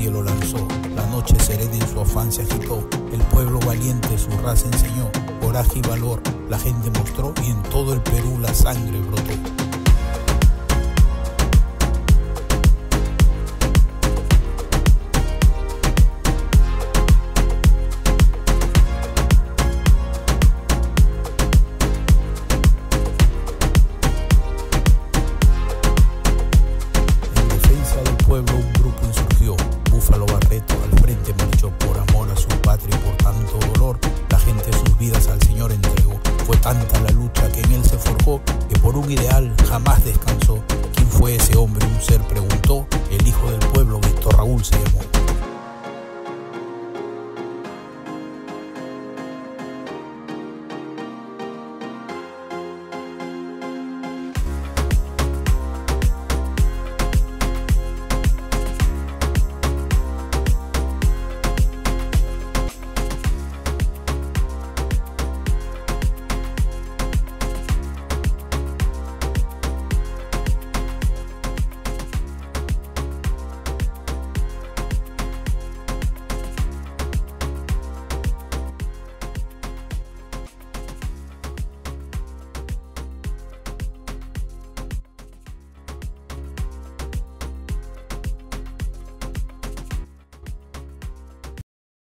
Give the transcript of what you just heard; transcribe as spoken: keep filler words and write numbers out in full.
cielo lanzó, la noche serena en su afán se agitó, el pueblo valiente su raza enseñó, coraje y valor la gente mostró y en todo el Perú la sangre brotó.